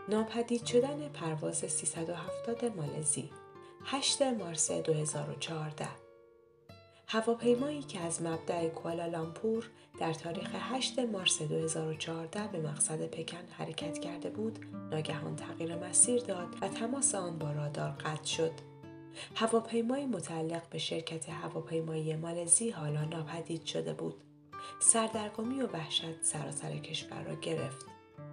ناپدید شدن پرواز 370 مالزی 8 مارس 2014. هواپیمایی که از مبدأ کوالالامپور در تاریخ 8 مارس 2014 به مقصد پکن حرکت کرده بود، ناگهان تغییر مسیر داد و تماس آن با رادار قطع شد. هواپیمایی متعلق به شرکت هواپیمایی مالزی حالا ناپدید شده بود. سردرگمی و وحشت سراسر کشور را گرفت.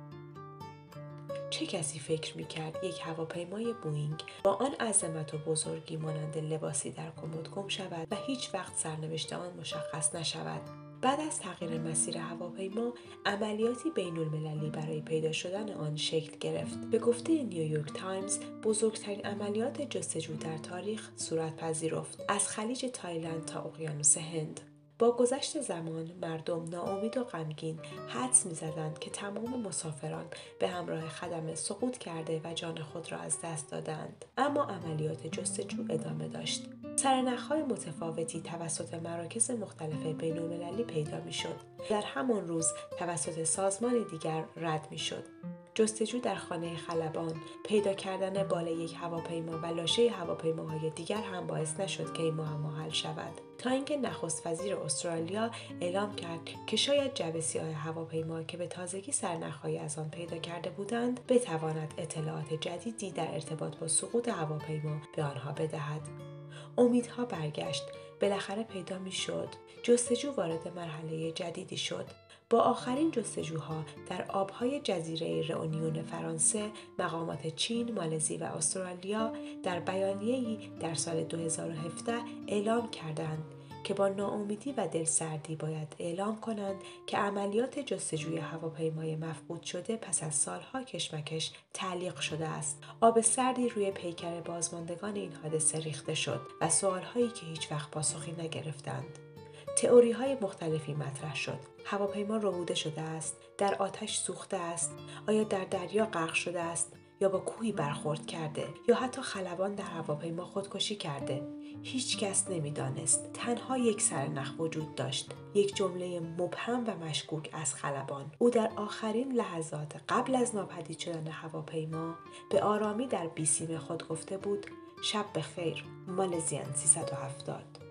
چه کسی فکر می‌کرد یک هواپیمای بوئینگ با آن عظمت و بزرگی مانند لباسی در کمد گم شود و هیچ وقت سرنوشت آن مشخص نشود؟ بعد از تغییر مسیر هواپیما، عملیاتی بین‌المللی برای پیدا شدن آن شکل گرفت. به گفته نیویورک تایمز، بزرگترین عملیات جستجو در تاریخ صورت پذیرفت، از خلیج تایلند تا اقیانوس هند. با گذشت زمان، مردم ناامید و غمگین حدس می‌زدند که تمام مسافران به همراه خدمه سقوط کرده و جان خود را از دست دادند. اما عملیات جستجو ادامه داشت. سرنخ‌های متفاوتی توسط مراکز مختلف بین‌المللی پیدا می‌شد. در همان روز توسط سازمان دیگر رد می‌شد. جستجو در خانه خلبان، پیدا کردن بال یک هواپیما و لاشه هواپیماهای دیگر هم باعث نشد که این معما حل شود، تا اینکه نخست وزیر استرالیا اعلام کرد که شاید جعبه سیاه هواپیما که به تازگی سرنخ‌هایی از آن پیدا کرده بودند بتواند اطلاعات جدیدی در ارتباط با سقوط هواپیما به آنها بدهد. امیدها برگشت. بالاخره پیدا می‌شد. جستجو وارد مرحله جدیدی شد. با آخرین جستجوها در آبهای جزیره رئونیون فرانسه، مقامات چین، مالزی و استرالیا در بیانیه‌ای در سال 2017 اعلام کردند که با ناامیدی و دلسردی باید اعلام کنند که عملیات جستجوی هواپیمای مفقود شده پس از سالها کشمکش تعلیق شده است. آب سردی روی پیکر بازماندگان این حادثه ریخته شد و سوالهایی که هیچ وقت پاسخی نگرفتند. تئوری‌های مختلفی مطرح شد. هواپیما ربوده شده است، در آتش سوخته است، آیا در دریا غرق شده است یا با کوهی برخورد کرده، یا حتی خلبان در هواپیما خودکشی کرده. هیچ کس نمی‌دانست. تنها یک سرنخ وجود داشت، یک جمله مبهم و مشکوک از خلبان. او در آخرین لحظات قبل از ناپدید شدن هواپیما به آرامی در بیسیم خود گفته بود: شب بخیر، مالزیان 370.